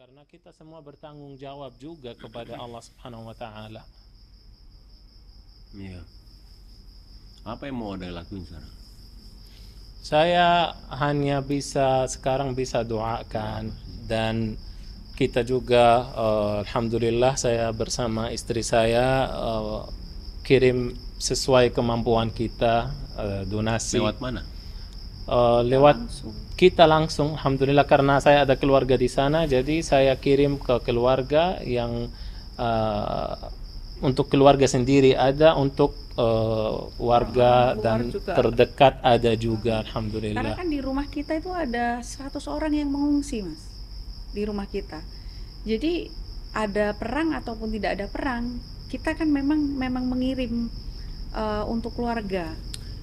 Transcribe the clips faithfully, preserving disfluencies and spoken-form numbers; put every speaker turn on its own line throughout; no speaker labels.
karena kita semua bertanggung jawab juga kepada Allah Subhanahu wa taala.
Iya. Apa yang mau Anda lakuin sekarang?
Saya hanya bisa sekarang bisa doakan, dan kita juga eh, alhamdulillah saya bersama istri saya eh, kirim sesuai kemampuan kita eh, donasi.
Lewat mana?
Eh, lewat kita langsung, alhamdulillah, karena saya ada keluarga di sana, jadi saya kirim ke keluarga yang eh, untuk keluarga sendiri ada, untuk eh, warga
Luar
dan
juga.
terdekat ada juga,
Karena
alhamdulillah.
kan di rumah kita itu ada seratus orang yang mengungsi, Mas. Di rumah kita. Jadi ada perang ataupun tidak ada perang, kita kan memang memang mengirim eh, untuk keluarga.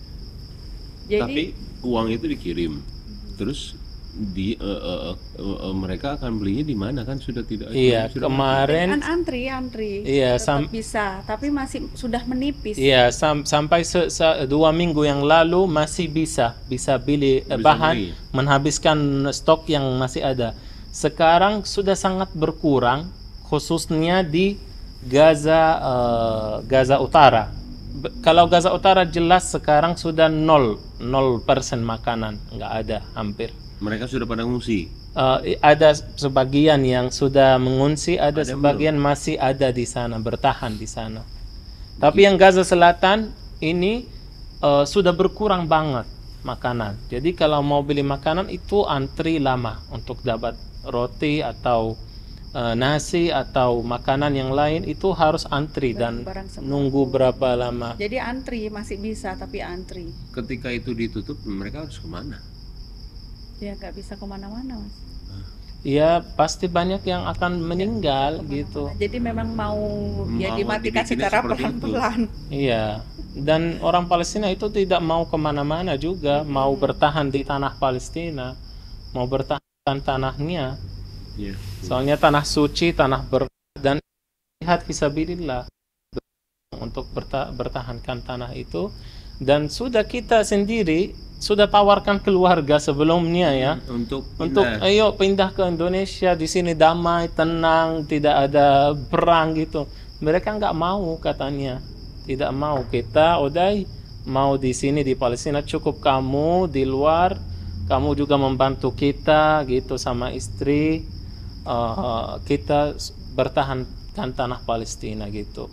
Jadi
Tapi uang itu dikirim. Terus di eh, eh, eh, eh, mereka akan belinya di mana, kan sudah tidak
Iya,
sudah
kemarin
kan antri antri
Iya,
tetap
sam-
bisa, tapi masih sudah menipis.
Iya, sam- sampai se- se- dua minggu yang lalu masih bisa bisa beli eh,
Bisa
bahan,
beli.
menghabiskan stok yang masih ada. Sekarang sudah sangat berkurang, khususnya di Gaza eh, Gaza Utara. Be- kalau Gaza Utara jelas sekarang sudah nol nol persen makanan, nggak ada hampir.
Mereka sudah pada ngungsi.
Eh, ada sebagian yang sudah mengungsi, ada,
Ada yang
sebagian masih ada di sana, bertahan di sana. Tapi yang Gaza Selatan ini eh, sudah berkurang banget makanan. Jadi kalau mau beli makanan itu antri lama untuk dapat roti atau eh, nasi atau makanan yang lain, itu harus antri dan
Barang semua.
nunggu berapa lama.
Jadi antri masih bisa, tapi antri
Ketika itu ditutup, mereka harus kemana?
ya nggak bisa kemana-mana, Mas.
Ya pasti banyak yang akan meninggal gitu.
Jadi memang mau ya
Mau
dimatikan
dibikinnya
secara
seperti itu.
pelan-pelan.
Iya, dan orang Palestina itu tidak mau kemana-mana juga, mau bertahan di tanah Palestina, mau bertahan tanahnya.
Iya.
Soalnya tanah suci, tanah berkah, dan lihat fisabilillah untuk berta- bertahankan tanah itu. Dan sudah kita sendiri sudah tawarkan keluarga sebelumnya ya,
Untuk
untuk
pindah.
ayo pindah ke Indonesia, di sini damai, tenang, tidak ada perang gitu. Mereka nggak mau, katanya tidak mau. Kita udah mau di sini di Palestina, cukup kamu di luar, kamu juga membantu kita gitu sama istri. Eh, kita bertahankan tanah Palestina gitu.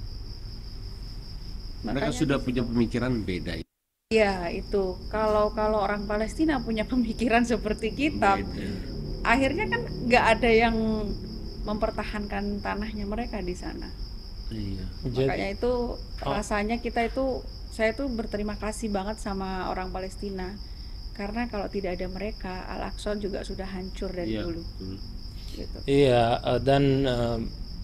Mereka
Makanya
sudah
di
punya
situ.
pemikiran beda.
Ya itu kalau kalau orang Palestina punya pemikiran seperti kita,
Beda.
akhirnya kan nggak ada yang mempertahankan tanahnya mereka di sana.
Iya.
Makanya
Jadi,
itu
Oh.
rasanya kita itu saya tuh berterima kasih banget sama orang Palestina, karena kalau tidak ada mereka, Al-Aqsa juga sudah hancur dari
Iya.
dulu.
betul.
Gitu.
iya, eh, dan eh,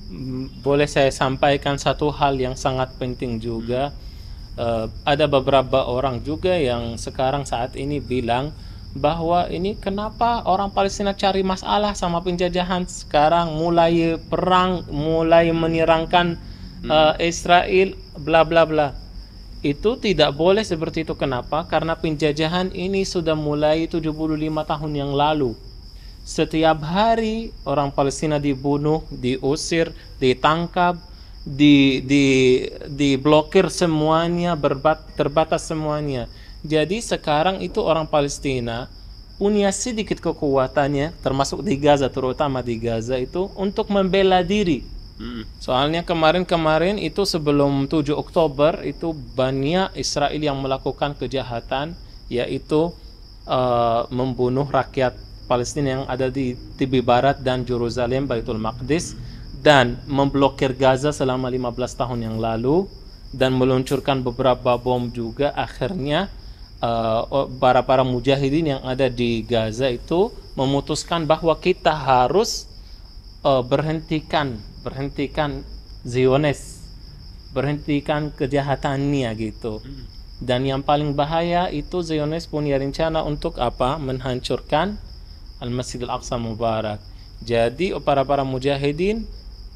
m- boleh saya sampaikan satu hal yang sangat penting juga. Eh, ada beberapa orang juga yang sekarang saat ini bilang bahwa ini kenapa orang Palestina cari masalah sama penjajahan, sekarang mulai perang, mulai menyerangkan eh, Israel, bla bla bla. Itu tidak boleh seperti itu. Kenapa? Karena penjajahan ini sudah mulai tujuh puluh lima tahun yang lalu. Setiap hari orang Palestina dibunuh, diusir, ditangkap, di di diblokir semuanya, berbat, terbatas semuanya. Jadi sekarang itu orang Palestina punya sedikit kekuatannya, termasuk di Gaza, terutama di Gaza itu, untuk membela diri.
Mm.
Soalnya kemarin-kemarin itu sebelum tujuh Oktober itu banyak Israel yang melakukan kejahatan, yaitu eh, membunuh rakyat Palestina yang ada di tepi barat dan Yerusalem, Baitul Maqdis, dan memblokir Gaza selama lima belas tahun yang lalu, dan meluncurkan beberapa bom juga. Akhirnya eh, para para mujahidin yang ada di Gaza itu memutuskan bahwa kita harus eh, berhentikan berhentikan Zionis, berhentikan kejahatannya gitu. Dan yang paling bahaya itu Zionis punya rencana untuk apa? Menghancurkan Al-Masjidil Aqsa Mubarak. Jadi para para mujahidin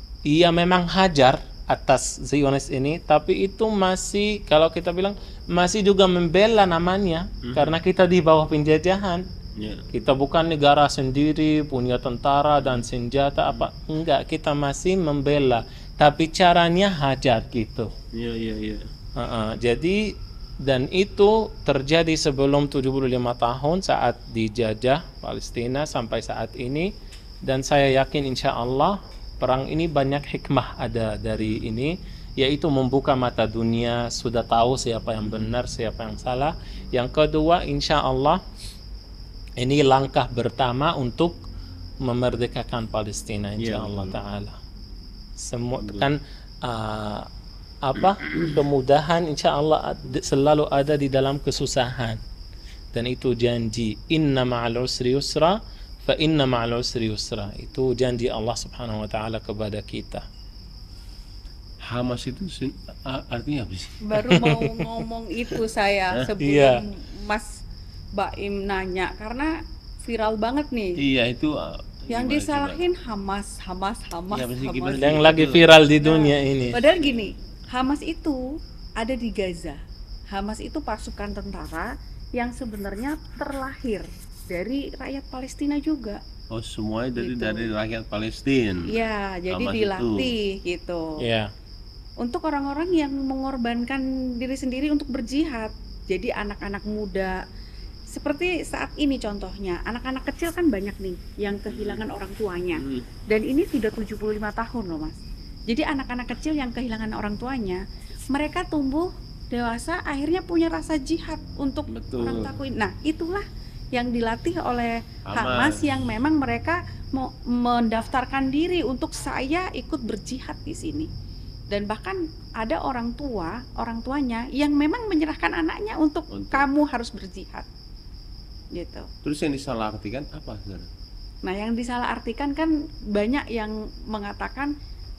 ia memang hajar atas Zionis ini, tapi itu masih, kalau kita bilang, masih juga membela namanya, karena kita di bawah penjajahan.
Ya.
Kita bukan negara sendiri, punya tentara dan senjata apa. Enggak, kita masih membela. Tapi caranya hajar gitu.
Iya, iya, iya.
Uh-uh. Jadi, dan itu terjadi sebelum tujuh puluh lima tahun saat dijajah Palestina sampai saat ini. Dan saya yakin insya Allah perang ini banyak hikmah ada dari ini, yaitu membuka mata dunia, sudah tahu siapa yang benar, siapa yang salah. Yang kedua, insya Allah ini langkah pertama untuk memerdekakan Palestina, insya
Ya,
Allah
betul.
Ta'ala. Semua kan uh, apa kemudahan insya Allah ad- selalu ada di dalam kesusahan, dan itu janji inna ma'al usri yusra fa inna ma'al usri yusra, itu janji Allah Subhanahu wa Ta'ala kepada kita.
Hamas itu sin- a- artinya apa sih?
Baru mau ngomong itu saya sebelum
Iya.
Mas Baim nanya, karena viral banget nih.
Iya, itu uh,
Yang
gimana
disalahin Hamas, Hamas, Hamas,
Iya, pasti
Hamas.
gimana?
Yang lagi viral di dunia
Nah,
ini.
Padahal gini, Hamas itu ada di Gaza. Hamas itu pasukan tentara yang sebenarnya terlahir dari rakyat Palestina juga.
coba? Oh, semuanya dari
Gitu.
dari rakyat Palestina.
Iya, jadi
Hamas
dilatih gitu.
Ya.
Untuk orang-orang yang mengorbankan diri sendiri untuk berjihad. Jadi anak-anak muda. Seperti saat ini contohnya, anak-anak kecil kan banyak nih yang kehilangan orang tuanya.
Hmm.
Dan ini sudah tujuh puluh lima tahun loh Mas. Jadi anak-anak kecil yang kehilangan orang tuanya, mereka tumbuh dewasa akhirnya punya rasa jihad untuk
Betul.
orang takuin. Nah, itulah yang dilatih oleh
Hamas.
Hamas yang memang mereka mau mendaftarkan diri untuk saya ikut berjihad di sini. Dan bahkan ada orang tua, orang tuanya yang memang menyerahkan anaknya untuk,
Untuk-
kamu harus berjihad. Gitu.
Terus yang disalahartikan apa sekarang?
Nah, yang disalahartikan kan banyak yang mengatakan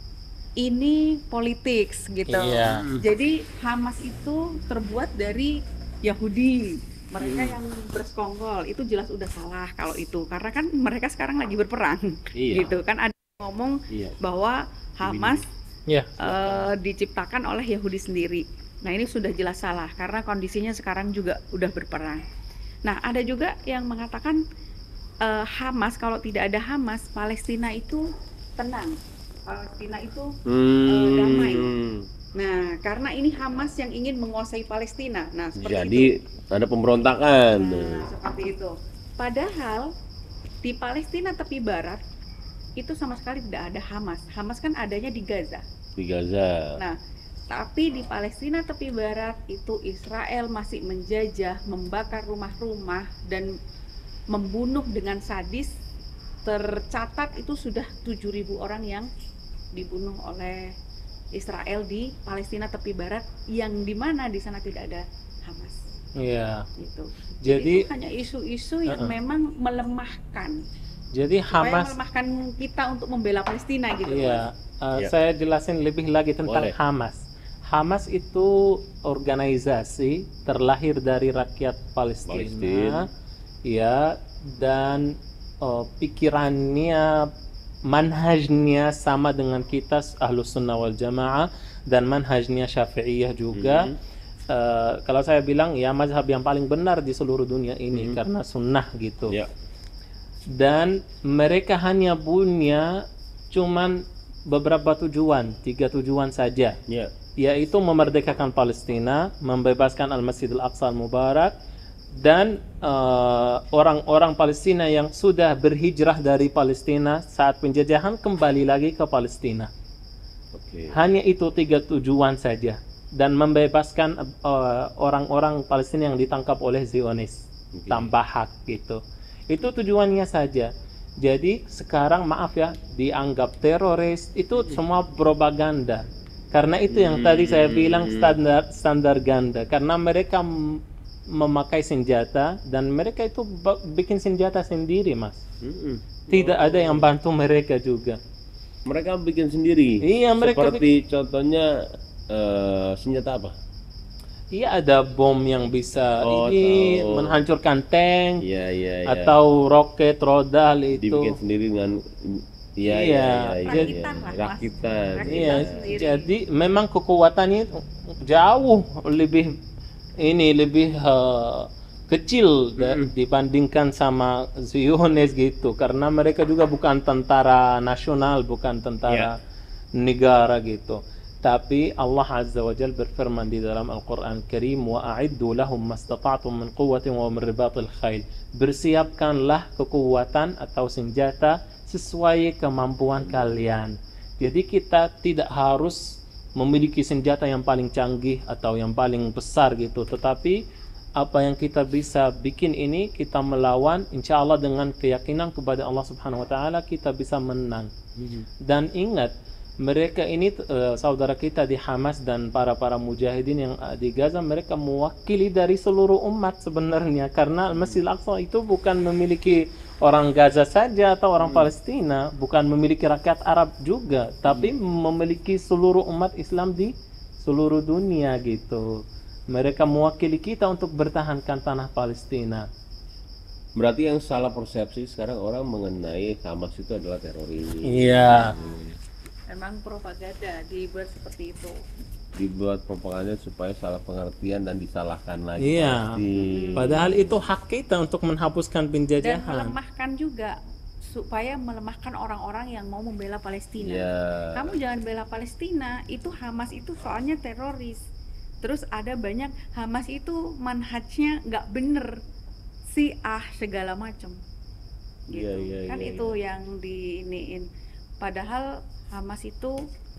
ini politik gitu.
Iya.
Jadi Hamas itu terbuat dari Yahudi. Mereka yang bersekongkol itu jelas udah salah kalau itu, karena kan mereka sekarang lagi berperang.
Iya.
Gitu kan, ada yang ngomong
Iya.
bahwa Hamas
Ya.
eh, diciptakan oleh Yahudi sendiri. Nah, ini sudah jelas salah karena kondisinya sekarang juga udah berperang. Nah, ada juga yang mengatakan eh, Hamas, kalau tidak ada Hamas, Palestina itu tenang. Palestina itu
Hmm.
damai. Nah, karena ini Hamas yang ingin menguasai Palestina. Nah, seperti
Jadi
itu.
ada pemberontakan.
Nah, seperti itu. Padahal di Palestina tepi barat itu sama sekali tidak ada Hamas. Hamas kan adanya di Gaza.
Di Gaza.
Nah, tapi di Palestina tepi barat itu Israel masih menjajah, membakar rumah-rumah dan membunuh dengan sadis. Tercatat itu sudah tujuh ribu orang yang dibunuh oleh Israel di Palestina tepi barat, yang dimana di sana tidak ada Hamas.
Iya.
Gitu.
Jadi-
itu hanya isu-isu yang
Uh-uh.
memang melemahkan.
Jadi
Supaya
Hamas,
melemahkan kita untuk membela Palestina gitu.
iya, uh,
Ya.
saya jelasin lebih lagi tentang
Boleh.
Hamas. Hamas itu organisasi terlahir dari rakyat Palestina,
Palestina.
ya, dan uh, pikirannya, manhajnya sama dengan kita Ahlus Sunnah wal Jamaah, dan manhajnya Syafi'iyah juga.
Mhm.
Uh, kalau saya bilang ya mazhab yang paling benar di seluruh dunia ini,
Mhm.
karena sunnah gitu.
Ya.
Dan mereka hanya punya cuman beberapa tujuan, tiga tujuan saja,
Ya.
yaitu memerdekakan Palestina, membebaskan Al-Masjidil Aqsa Al-Mubarak, dan eh, orang-orang Palestina yang sudah berhijrah dari Palestina saat penjajahan kembali lagi ke Palestina.
Oke.
Hanya itu tiga tujuan saja, dan membebaskan eh, orang-orang Palestina yang ditangkap oleh Zionis
Oke.
tanpa hak gitu. Itu tujuannya saja. Jadi sekarang maaf ya, dianggap teroris itu semua propaganda. Karena itu yang tadi saya bilang standar standar ganda. Karena mereka m- memakai senjata, dan mereka itu ba- bikin senjata sendiri, Mas.
Mm-mm.
Tidak ada yang bantu mereka juga.
Mereka bikin sendiri.
Iya, mereka
Seperti contohnya eh, senjata apa?
Iya, ada bom yang bisa
Oh,
ini
tahu.
menghancurkan tank,
Iya, iya, iya.
atau roket rodal itu.
Dibikin sendiri dengan iya,
Iya,
iya, iya,
jadi-
iya.
Rakitan lah, Mas.
Rakitan.
Rakitan
Iya,
sendiri.
jadi memang kekuatannya jauh lebih ini lebih eh, kecil da- dibandingkan sama Zionis gitu, karena mereka juga bukan tentara nasional, bukan tentara negara gitu. Tapi Allah Azza wa Jalla berfirman di dalam Al-Quran Karim, wa a'iddu lahum mastata'tum min quwwatin wa min ribatil khail. Bersiapkanlah kekuatan atau senjata sesuai kemampuan kalian. Jadi kita tidak harus memiliki senjata yang paling canggih atau yang paling besar gitu, tetapi apa yang kita bisa bikin ini, kita melawan, insya Allah dengan keyakinan kepada Allah Subhanahu Wa Taala kita bisa menang. Dan ingat, mereka ini uh, saudara kita di Hamas dan para para mujahidin yang uh, di Gaza, mereka mewakili dari seluruh umat sebenarnya, karena Masjidil Aqsa itu bukan memiliki orang Gaza saja atau orang hmm. Palestina, bukan memiliki rakyat Arab juga, tapi hmm. memiliki seluruh umat Islam di seluruh dunia gitu. Mereka mewakili kita untuk bertahankan tanah Palestina.
Berarti yang salah persepsi sekarang orang mengenai Hamas itu adalah teroris.
Iya.
Hmm.
Memang propaganda dibuat seperti itu.
Dibuat propaganda supaya salah pengertian dan disalahkan lagi.
Iya.
Pasti.
Padahal itu hak kita untuk menghapuskan
Dan
penjajahan.
melemahkan juga, supaya melemahkan orang-orang yang mau membela Palestina.
Iya.
Kamu jangan bela Palestina, itu Hamas itu soalnya teroris. Terus ada banyak Hamas itu manhajnya nggak bener, Syiah segala macam. Gitu.
Iya, iya,
Kan
iya,
itu yang diiniin. Padahal Hamas itu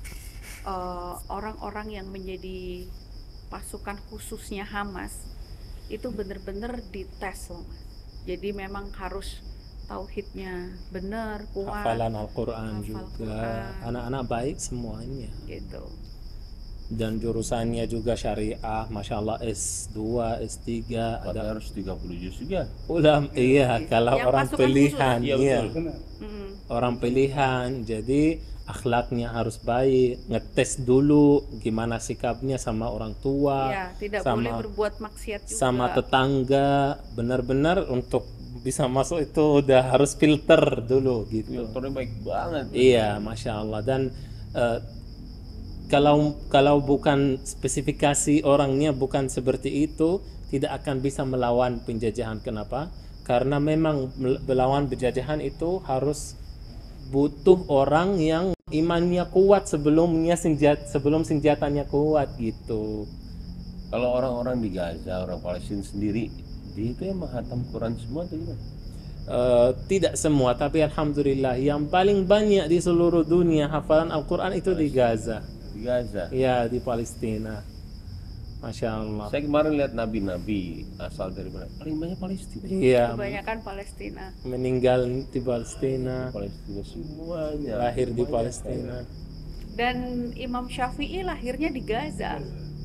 uh, orang-orang yang menjadi pasukan khususnya Hamas itu benar-benar dites loh, Mas. Jadi memang harus tauhidnya benar, kuat,
Hafalan Al-Quran
hafal
juga,
Quran.
anak-anak baik semuanya.
Gitu.
Dan jurusannya juga syariah, masya Allah S dua, S tiga,
Ada
ada
harus tiga puluh juz juga.
ulam. Iya, kalau
Yang
orang
pasukan
pilihan,
khusus. Iya,
iya,
betul.
Mm.
orang pilihan. Jadi akhlaknya harus baik, ngetes dulu gimana sikapnya sama orang tua,
Ya, tidak
sama
boleh berbuat maksiat juga.
sama tetangga, benar-benar untuk bisa masuk itu udah harus filter dulu gitu.
Filternya baik banget.
Iya, masya Allah. Dan eh, kalau kalau bukan spesifikasi orangnya bukan seperti itu, tidak akan bisa melawan penjajahan. Kenapa? Karena memang mel- melawan penjajahan itu harus butuh orang yang imannya kuat sebelumnya senjat sebelum senjatanya kuat gitu.
Kalau orang-orang di Gaza, orang Palestina sendiri, dia itu yang menghatam Quran semua atau gimana?
Eh, tidak semua, tapi alhamdulillah yang paling banyak di seluruh dunia hafalan Al-Quran itu di Gaza.
Di Gaza.
Ya, di Palestina. Masya Allah.
Saya kemarin lihat nabi-nabi asal dari mana? Paling banyak Palestina.
Iya,
Kebanyakan Palestina.
meninggal di Palestina,
Palestina semuanya.
lahir di Palestina.
Dan Imam Syafi'i lahirnya di Gaza.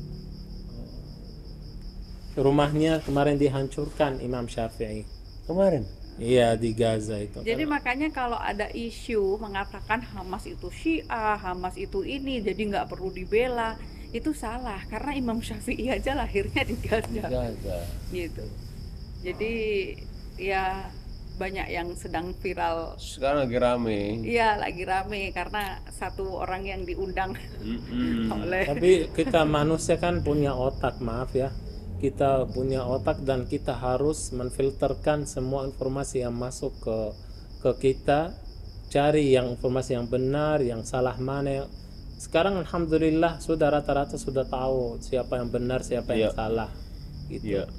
Rumahnya kemarin dihancurkan Imam Syafi'i.
Kemarin.
Iya, di Gaza itu.
Jadi makanya kalau ada isu mengatakan Hamas itu Syiah, Hamas itu ini, jadi nggak perlu dibela, itu salah. Karena Imam Syafi'i aja lahirnya di Gaza.
Di Gaza.
Gitu. Jadi ya banyak yang sedang viral.
Sekarang lagi rame.
Iya, lagi rame karena satu orang yang diundang
Mm-mm.
oleh
Tapi kita manusia kan punya otak, maaf ya. Kita punya otak dan kita harus menfilterkan semua informasi yang masuk ke ke kita, cari yang informasi yang benar, yang salah mana. Sekarang alhamdulillah sudah rata-rata sudah tahu siapa yang benar, siapa yang
Iya.
salah gitu.
Iya.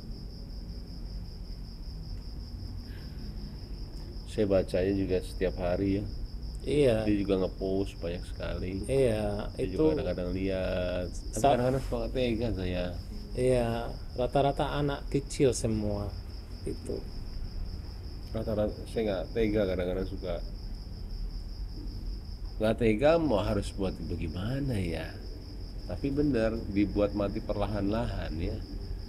Saya bacanya juga setiap hari ya.
Iya.
Dia juga ngepost banyak sekali.
Iya,
Saya
itu
juga kadang-kadang lihat. Tapi
Sa-
kadang-kadang suka nggak tega saya.
iya, rata-rata anak kecil semua itu.
Rata-rata saya nggak tega, kadang-kadang suka nggak tega, mau harus buat bagaimana ya. Tapi benar dibuat mati perlahan-lahan ya.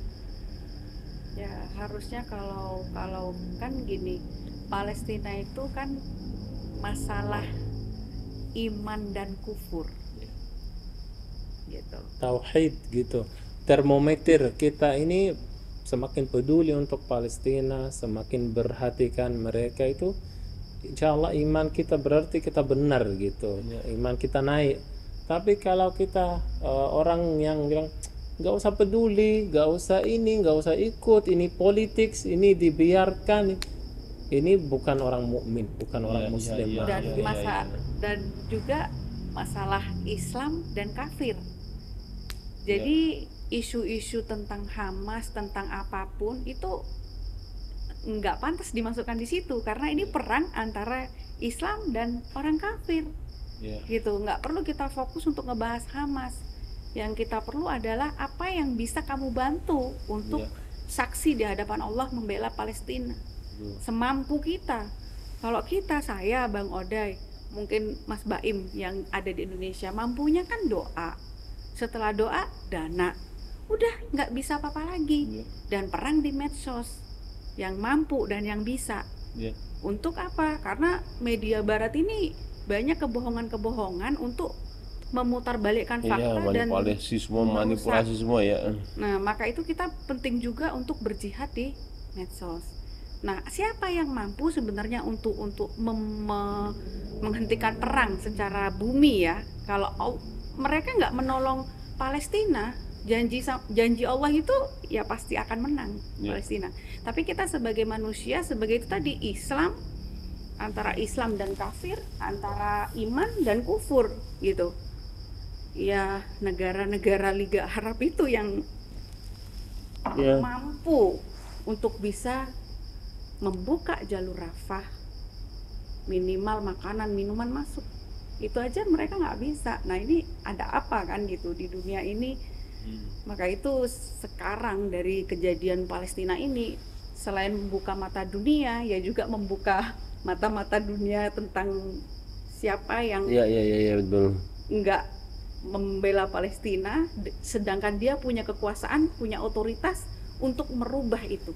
ya harusnya kalau kalau kan gini, Palestina itu kan masalah iman dan kufur. Gitu.
Tauhid gitu. Termometer kita ini semakin peduli untuk Palestina, semakin berhatikan mereka itu, insya Allah iman kita berarti kita benar gitu, iman kita naik. Tapi kalau kita uh, orang yang bilang nggak usah peduli, nggak usah ini, nggak usah ikut, ini politik, ini dibiarkan. Ini bukan orang mukmin, bukan orang
Iya,
muslim.
iya,
dan
iya,
Gitu.
masa
iya.
dan juga masalah Islam dan kafir. Jadi isu-isu tentang Hamas, tentang apapun itu nggak pantas dimasukkan di situ karena ini perang antara Islam dan orang kafir.
Ya.
Gitu, nggak perlu kita fokus untuk ngebahas Hamas. Yang kita perlu adalah apa yang bisa kamu bantu untuk
Ya.
saksi di hadapan Allah membela Palestina semampu kita. Kalau kita, saya, Bang Oday, mungkin Mas Baim yang ada di Indonesia, mampunya kan doa. Setelah doa, dana. Udah nggak bisa apa-apa lagi.
Ya.
Dan perang di medsos yang mampu dan yang bisa.
Ya.
Untuk apa? Karena media Barat ini banyak kebohongan-kebohongan untuk memutarbalikkan
Iya,
fakta dan
manipulasi semua,
merusak.
manipulasi semua ya.
Nah, maka itu kita penting juga untuk berjihad di medsos. Nah, siapa yang mampu sebenarnya untuk untuk mem- me- menghentikan perang secara bumi ya? Kalau au- mereka nggak menolong Palestina, janji sa- janji Allah itu ya pasti akan menang
Ya.
Palestina. Tapi kita sebagai manusia, sebagai itu tadi Islam, antara Islam dan kafir, antara iman dan kufur gitu. Ya, negara-negara Liga Arab itu yang
Ya.
mampu untuk bisa membuka jalur Rafah, minimal makanan minuman masuk. Itu aja mereka nggak bisa. Nah, ini ada apa kan gitu di dunia ini? Maka itu sekarang dari kejadian Palestina ini, selain membuka mata dunia, ya juga membuka mata-mata dunia tentang siapa yang
Iya, iya, iya, ya, betul.
nggak membela Palestina, d- sedangkan dia punya kekuasaan, punya otoritas untuk merubah itu.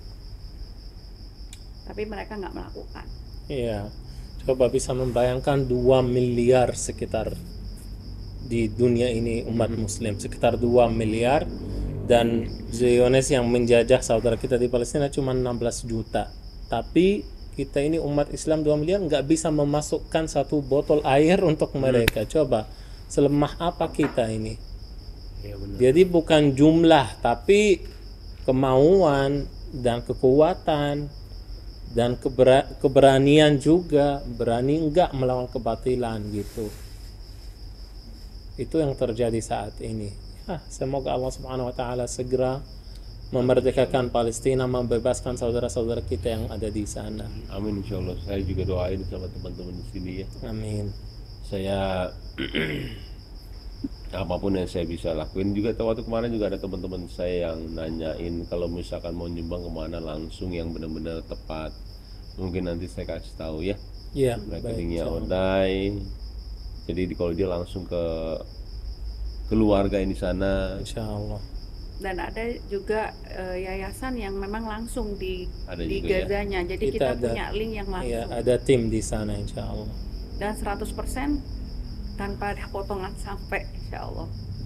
Tapi mereka nggak melakukan.
Iya. Coba bisa membayangkan dua miliar sekitar di dunia ini umat muslim, sekitar dua miliar, dan Zionis yang menjajah saudara kita di Palestina cuma enam belas juta. Tapi kita ini umat Islam dua miliar nggak bisa memasukkan satu botol air untuk mereka. Coba selemah apa kita ini?
Iya, benar.
Jadi bukan jumlah tapi kemauan dan kekuatan dan kebera- keberanian juga, berani enggak melawan kebatilan gitu. Itu yang terjadi saat ini. Ya, semoga Allah Subhanahu wa taala segera memerdekakan Palestina, membebaskan saudara-saudara kita yang ada di sana.
Amin, insya Allah. Saya juga doain sama teman-teman di sini ya.
Amin.
Saya apapun yang saya bisa lakuin juga. Waktu kemarin juga ada teman-teman saya yang nanyain kalau misalkan mau nyumbang kemana langsung yang benar-benar tepat. Mungkin nanti saya kasih tahu ya
Iya,
rekeningnya
baik.
Oday. Jadi di- kalau dia langsung ke keluarga yang di sana
Insya Allah.
Dan ada juga eh, yayasan yang memang langsung di
Ada
di
juga ya?
Gazanya. Jadi
Kita
kita,
ada-
punya link yang langsung.
Iya, ada tim di sana insya Allah.
Dan seratus persen tanpa ada potongan sampai, insya Allah.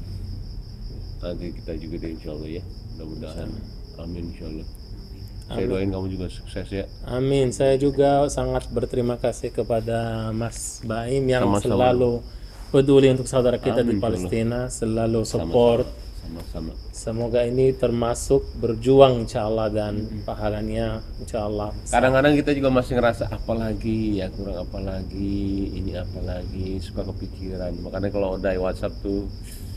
nanti kita juga deh insya Allah ya. Mudah-mudahan. Amin insya Allah. Saya
Amin.
doain kamu juga sukses ya.
Amin. Saya juga sangat berterima kasih kepada Mas Baim yang
Sama-sama.
selalu peduli untuk saudara kita
Amin,
di Palestina, selalu support.
Sama-sama.
Semoga ini termasuk berjuang insya Allah dan pahalanya insya Allah.
Kadang-kadang kita juga masih ngerasa apalagi ya, kurang apa lagi, ini apa lagi, suka kepikiran. Makanya kalau udah WhatsApp tuh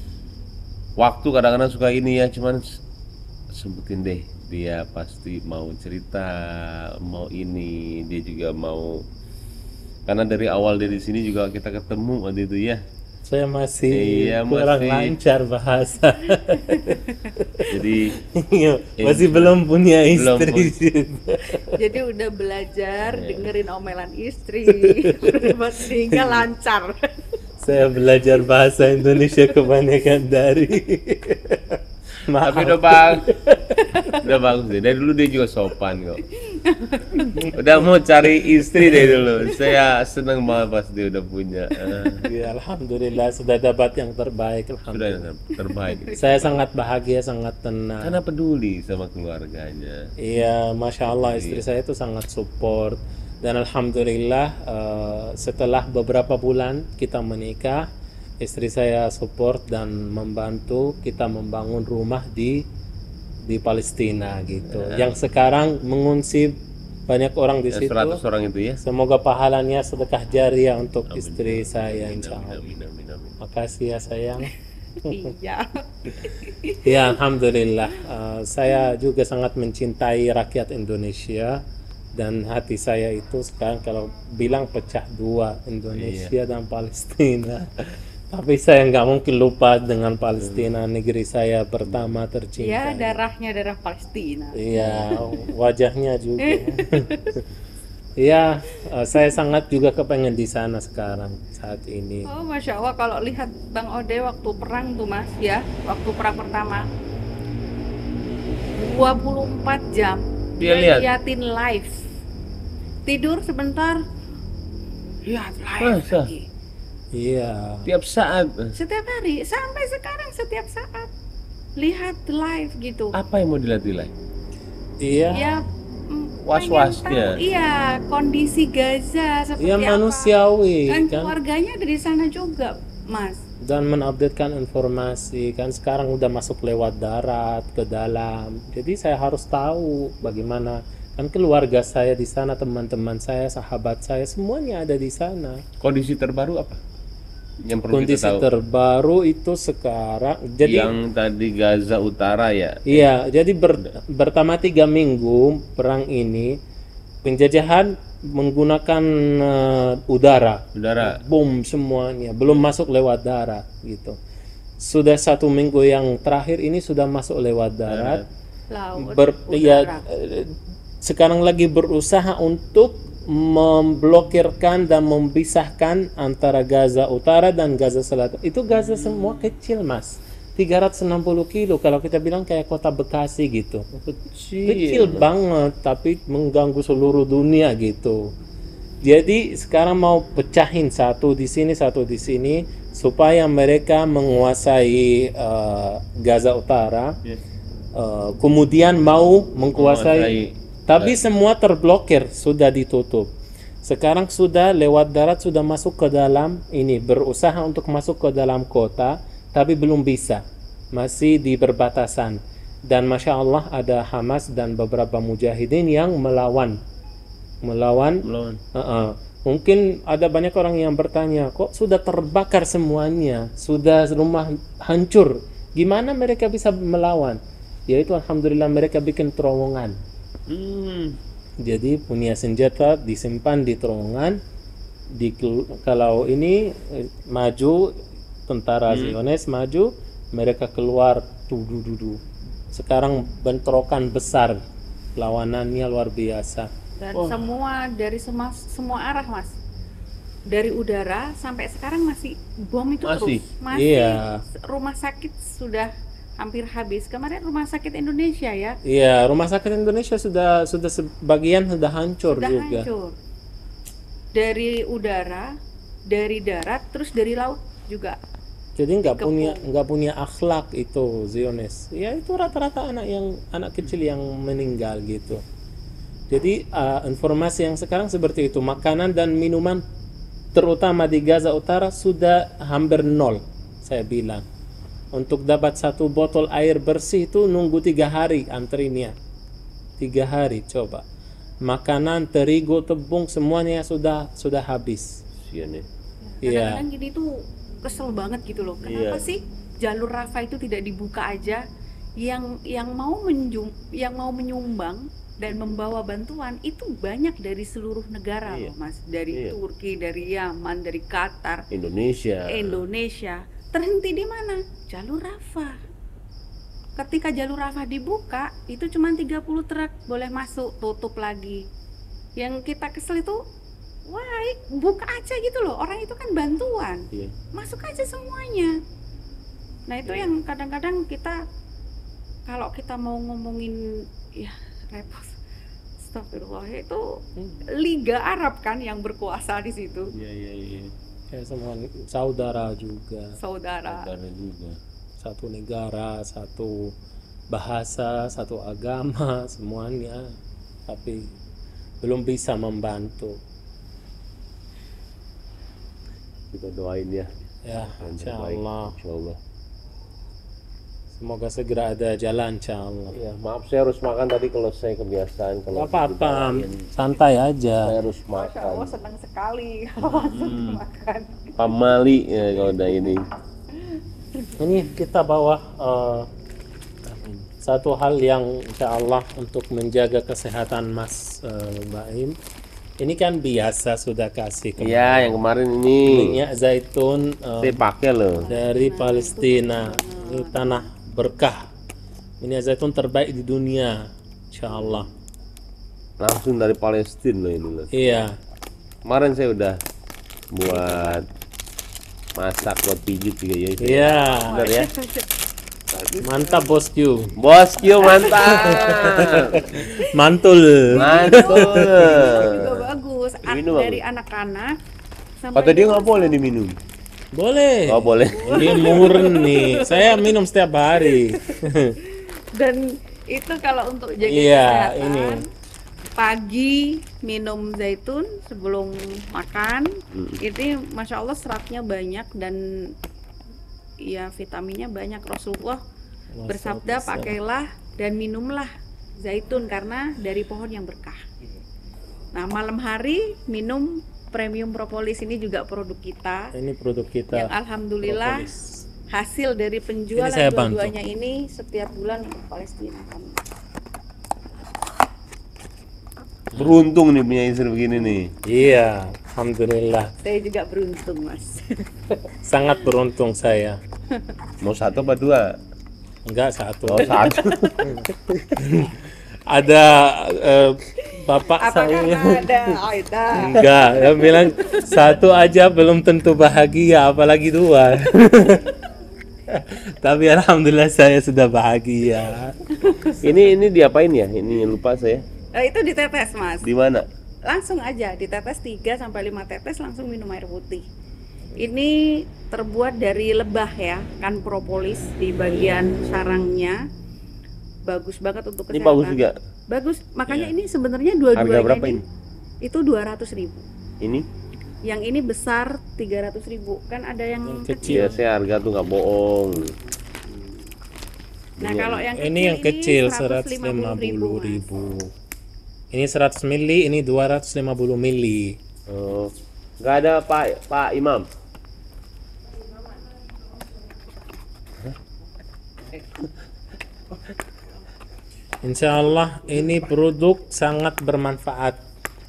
waktu kadang-kadang suka ini ya, cuman s- sempetin deh, dia pasti mau cerita, mau ini, dia juga mau, karena dari awal dari sini juga kita ketemu waktu itu ya.
Saya masih
Iya,
kurang
masih.
lancar bahasa.
Jadi
Masih belum punya
Belum
istri.
Jadi udah belajar
Iya.
dengerin omelan istri, sehingga lancar.
Saya belajar bahasa Indonesia kebanyakan dari. Maaf.
tapi udah bagus, udah bagus deh. Dari dulu dia juga sopan kok. Udah mau cari istri deh dulu. Saya seneng banget pas dia udah punya. Ah,
Ya, alhamdulillah sudah dapat yang terbaik.
sudah
Alhamdulillah.
yang terbaik.
Saya sangat bahagia, sangat tenang.
Karena peduli sama keluarganya.
Iya, masya Allah istri saya itu sangat support dan alhamdulillah eh, setelah beberapa bulan kita menikah, istri saya support dan membantu kita membangun rumah di di Palestina gitu. Yang sekarang mengungsi banyak orang di
Ya,
situ.
seratus orang itu ya.
Semoga pahalanya sedekah jariah untuk
Amin.
istri saya
Amin,
insya
amin,
Allah.
amin, amin, amin.
Makasih ya sayang.
Iya.
Ya alhamdulillah. Uh, saya juga sangat mencintai rakyat Indonesia dan hati saya itu sekarang kalau bilang pecah dua Indonesia dan Palestina. Tapi saya nggak mungkin lupa dengan Palestina, negeri saya pertama tercinta.
Ya, darahnya darah Palestina.
Iya, wajahnya juga. Iya, eh, saya sangat juga kepengen di sana sekarang saat ini.
Oh, Masya Allah, kalau lihat Bang Ode waktu perang tuh Mas, ya, waktu perang pertama dua puluh empat jam
Dia lihat?
liatin live. Tidur sebentar, lihat live
Masa?
lagi.
Iya.
Tiap saat.
Setiap hari, sampai sekarang setiap saat lihat live gitu.
Apa yang mau dilihat-lihat?
Iya.
Ya, mm,
Was-wasnya.
pengen tahu, iya, kondisi Gaza seperti
Iya
apa.
manusiawi
Dan
kan,
keluarganya dari sana juga, Mas.
dan mengupdatekan informasi kan sekarang udah masuk lewat darat ke dalam. Jadi saya harus tahu bagaimana kan keluarga saya di sana, teman-teman saya, sahabat saya semuanya ada di sana.
Kondisi terbaru apa? Yang perlu
Kondisi
kita tahu.
terbaru itu sekarang jadi
Yang tadi Gaza Utara ya.
iya, jadi ber, pertama tiga minggu perang ini penjajahan menggunakan eh, udara,
Saudara,
bom semuanya, belum masuk lewat darat gitu. Sudah satu minggu yang terakhir ini sudah masuk lewat darat.
Laut,
Ber, ya,
udara.
eh, sekarang lagi berusaha untuk memblokirkan dan memisahkan antara Gaza Utara dan Gaza Selatan. Itu Gaza semua kecil Mas, tiga ratus enam puluh kilo, kalau kita bilang kayak kota Bekasi gitu. Kecil banget tapi mengganggu seluruh dunia gitu. Jadi sekarang mau pecahin satu di sini satu di sini supaya mereka menguasai eh, Gaza Utara.
Yes.
Eh, kemudian mau menguasai,
Menguasai.
tapi semua terblokir, sudah ditutup. Sekarang sudah lewat darat, sudah masuk ke dalam ini, berusaha untuk masuk ke dalam kota, tapi belum bisa, masih di perbatasan. Dan masya Allah ada Hamas dan beberapa mujahidin yang melawan, melawan.
Melawan.
Uh-uh. Mungkin ada banyak orang yang bertanya, kok sudah terbakar semuanya, sudah rumah hancur, gimana mereka bisa melawan? Yaitu alhamdulillah mereka bikin terowongan.
Hmm.
Jadi punya senjata disimpan di terowongan. Di kalau ini eh, maju tentara Zionis maju, mereka keluar dudu-dudu. Sekarang bentrokan besar, lawanannya luar biasa.
Dan semua dari semua semua arah Mas, dari udara sampai sekarang masih bom itu
Masih?
terus masih.
Iya.
Rumah sakit sudah hampir habis. Kemarin rumah sakit Indonesia ya
Iya, rumah sakit Indonesia sudah sudah sebagian sudah hancur
sudah
juga.
hancur. Dari udara, dari darat, terus dari laut juga.
Jadi nggak
Dikepung.
punya nggak punya akhlak itu Zionis. Ya itu rata-rata anak yang anak kecil yang meninggal gitu. Jadi uh, informasi yang sekarang seperti itu, makanan dan minuman terutama di Gaza Utara sudah hampir nol, saya bilang. Untuk dapat satu botol air bersih itu nunggu tiga hari antrinya, tiga hari coba. Makanan, terigu, tepung semuanya sudah sudah habis.
Sian ya.
Iya.
Kadang-kadang gini tuh kesel banget gitu loh. Kenapa
Iya.
sih jalur Rafah itu tidak dibuka aja? Yang yang mau menjum, yang mau menyumbang dan membawa bantuan itu banyak dari seluruh negara
Iya.
loh Mas. Dari
Iya.
Turki, dari Yaman, dari Qatar,
Indonesia.
Indonesia. Terhenti di mana? Jalur Rafah. Ketika jalur Rafah dibuka, itu cuma tiga puluh truk boleh masuk, tutup lagi. Yang kita kesel itu, wah, buka aja gitu loh. Orang itu kan bantuan.
Iya.
Masuk aja semuanya. Nah, itu yang kadang-kadang kita kalau kita mau ngomongin ya repot. Astagfirullah, itu Liga Arab kan yang berkuasa di situ.
Iya, iya, iya.
Ya semua saudara juga.
Saudara.
Saudara juga.
Satu negara, satu bahasa, satu agama, semuanya, tapi belum bisa membantu.
Kita doain ya.
Ya,
Yang
insya
terbaik,
Allah.
insya Allah.
Semoga segera ada jalan, insya Allah.
Ya, maaf saya harus makan tadi kalau saya kebiasaan kalau
Gak apa-apa,
dibawain,
santai
saya
aja.
harus
Masya Allah
makan.
senang sekali kalau langsung makan.
Pamali ya kalau udah ini.
Ini kita bawa eh, satu hal yang insya Allah untuk menjaga kesehatan Mas eh, Baim. Ini kan biasa sudah kasih ke
Iya, yang kemarin ini
minyak zaitun eh,
saya pakai loh.
dari Palestina. Ini tanah berkah. Minyak zaitun terbaik di dunia, insya Allah.
Langsung dari Palestina loh ini loh.
Iya.
Kemarin saya udah buat masak buat pijit juga ya.
Iya.
Benar ya.
Mantap bosku.
Bosku mantap.
Mantul.
Mantul.
Juga bagus. An-
Minum
dari anak-anak sampai
Kata dia nggak
dewasa.
boleh diminum.
Boleh.
Oh boleh.
Ini murni. Saya minum setiap hari.
Dan itu kalau untuk jaga
Iya,
kesehatan,
ini.
pagi minum zaitun sebelum makan.
Hmm.
Ini masya Allah seratnya banyak dan ya vitaminnya banyak. Rasulullah bersabda pakailah dan minumlah zaitun karena dari pohon yang berkah. Nah malam hari minum premium propolis, ini juga produk kita
Ini produk kita.
yang alhamdulillah
Propolis.
hasil dari penjualan
Ini saya bantu.
dua-duanya ini setiap bulan untuk Palestina kami.
Beruntung nih punya istri begini nih.
Iya, alhamdulillah.
Saya juga beruntung mas.
Sangat beruntung saya.
Mau satu apa dua?
Enggak satu.
Oh satu.
Ada eh, bapak
Apa
saya.
karena ada Aida?
Enggak, dia bilang satu aja belum tentu bahagia, apalagi dua. Tapi alhamdulillah saya sudah bahagia.
Ini ini diapain ya? Ini lupa saya.
Eh, itu ditetes mas.
Di mana?
Langsung aja ditetes tiga sampai lima tetes, langsung minum air putih. Ini terbuat dari lebah ya, kan propolis di bagian sarangnya. Bagus banget untuk
Ini
kesehatan.
bagus juga.
Bagus, makanya
Iya.
ini sebenarnya dua-duanya
Harga berapa ini?
itu dua ratus ribu.
Ini?
Yang ini besar tiga ratus ribu. Kan ada yang
Yang
kecil.
kecil.
Ya saya harga tuh nggak bohong.
Nah, kalau yang kecil
Ini yang kecil
seratus lima
seratus lima
puluh
puluh ribu. Ini seratus mili, ini dua ratus lima puluh mili.
Oh, nggak ada Pak Pak Imam.
Insya Allah ini produk sangat bermanfaat.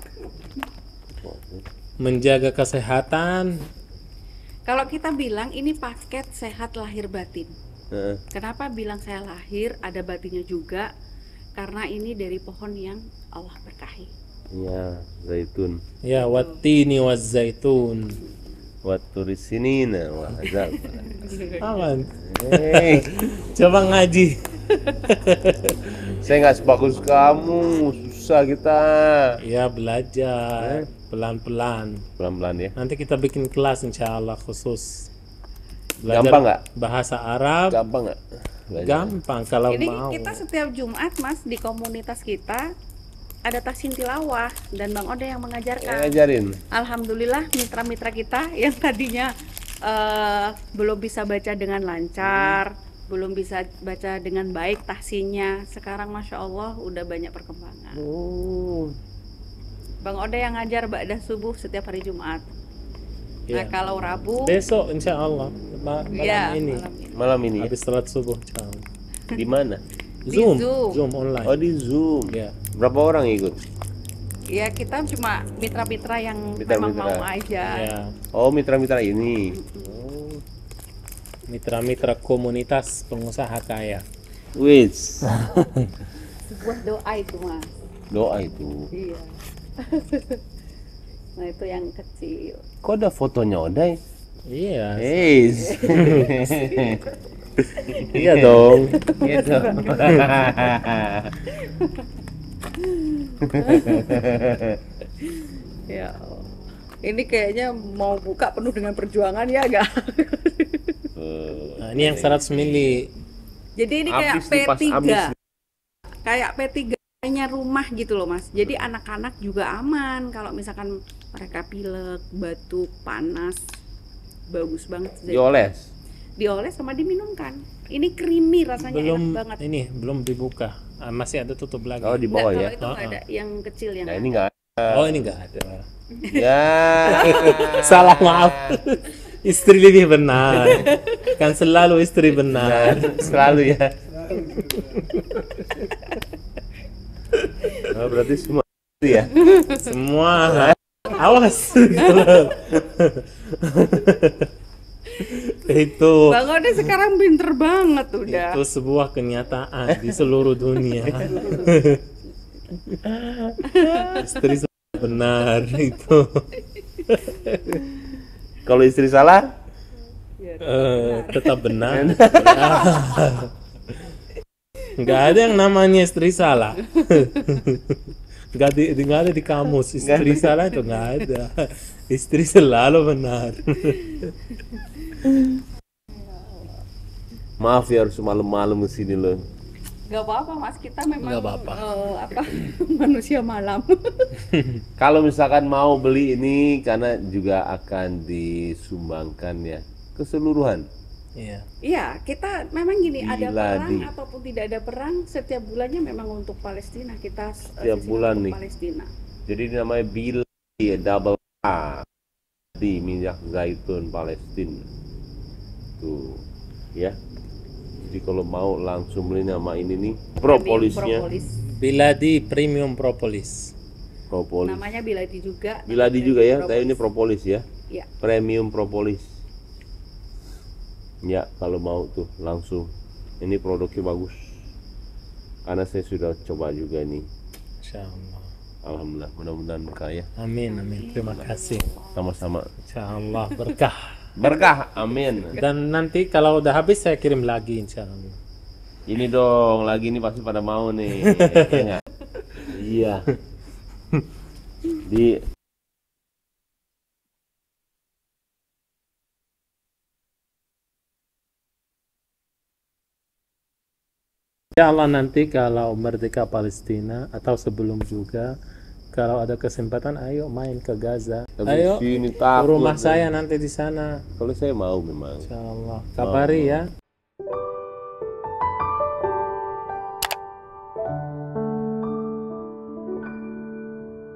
Menjaga kesehatan.
Kalau kita bilang ini paket sehat lahir batin.
Heeh.
Kenapa bilang saya lahir ada batinnya juga? Karena ini dari pohon yang Allah berkahi.
Iya, zaitun.
Ya, wattini wazzaitun.
Waktu di sini nah, wah azab.
Aman.
Hei,
Coba ngaji.
saya nggak sebagus kamu, susah kita.
Ya, belajar pelan-pelan.
Pelan-pelan ya.
Nanti kita bikin kelas insya Allah khusus.
Gampang nggak?
Bahasa Arab.
Gampang nggak? Belajar.
Gampang kalau
Ini
mau.
kita setiap Jumat mas di komunitas kita ada tahsin tilawah dan Bang Oda yang
Ya,
mengajarkan.
ngajarin.
Alhamdulillah mitra-mitra kita yang tadinya eh, belum bisa baca dengan lancar, belum bisa baca dengan baik tahsinnya, sekarang masya Allah udah banyak perkembangan.
Oh,
Bang Oda yang ngajar ba'da subuh setiap hari Jumat. Nah
Ya.
kalau Rabu,
Besok insya Allah ma- malam
ya
ini.
malam ini.
malam ini ya?
Habis sholat subuh insya Allah.
Di mana?
Di
Zoom,
Zoom.
Zoom online.
Oh di Zoom.
Ya.
Berapa orang ikut?
Ya kita cuma mitra-mitra yang
Mitra-mitra.
memang mau aja.
Ya.
Oh mitra-mitra ini. Oh,
Mitra-mitra komunitas pengusaha kaya.
wis.
Sebuah doa itu mas.
Doa itu.
Iya. Nah itu yang kecil.
Kok ada fotonya Odai?
Iya.
Hei.
Iya dong.
Gitu.
Ya. Ini kayaknya mau buka penuh dengan perjuangan ya gak?
Nah, ini yang seratus mili.
Jadi ini kayak
Habis
P
nih, pas
tiga.
habis.
Kayak P tiga-nya rumah gitu loh mas. Jadi anak-anak juga aman kalau misalkan mereka pilek, batuk, panas. bagus banget.
Dioles.
Dioles sama diminumkan. Ini creamy rasanya,
Belum
enak banget.
ini belum dibuka. Ah, masih ada tutup lagi.
Oh, di
Nggak,
bawah
kalau
ya.
itu nggak
Ah,
ada yang kecil yang
Nah,
ada.
ini enggak.
Oh, ini enggak ada.
Ya.
Salah, maaf. Istri lebih benar. Kan selalu istri benar.
Selalu ya. Oh, berarti semua itu ya.
Semua. Awas. Itu
Bang Ode sekarang pinter banget udah.
itu sebuah kenyataan di seluruh dunia. Istri benar itu.
Kalau istri salah,
Eh, tetap benar. Nggak ada yang namanya istri salah. Nggak di, nggak ada di kamus istri salah itu nggak ada. Istri selalu benar.
maaf ya harus malam-malam kesini loh.
Gak apa-apa mas, kita memang
Nggak apa-apa.
eh, apa manusia malam.
Kalau misalkan mau beli ini karena juga akan disumbangkan ya keseluruhan.
Iya.
Iya, kita memang gini, ada perang
Biladi.
ataupun tidak ada perang, setiap bulannya memang untuk Palestina kita eh,
Setiap
sisihkan
bulan
untuk
nih.
Palestina.
Jadi ini namanya Biladi ya, double A di minyak zaitun Palestina. Tuh, ya. Jadi kalau mau langsung beli nama ini nih, propolisnya.
Propolis.
Biladi Premium Propolis.
Propolis.
Namanya Biladi juga.
Biladi
namanya
juga ya,
Propolis.
tapi ini propolis ya.
Iya.
Premium propolis. Ya, kalau mau tuh langsung. Ini produknya bagus. Karena saya sudah coba juga nih.
Insyaallah.
Alhamdulillah, mudah-mudahan berkah ya.
Amin amin. Terima kasih.
Sama-sama.
Insyaallah berkah.
Berkah, amin.
Dan nanti kalau udah habis saya kirim lagi insyaallah.
Ini dong, lagi nih pasti pada mau nih. Iya nggak? Iya. Di
Insyaallah nanti kalau merdeka Palestina atau sebelum juga kalau ada kesempatan ayo main ke Gaza.
Tapi
Ayo
sini
ke
takut.
rumah saya nanti di sana.
Kalau saya mau memang.
Insyaallah. Kabari ya.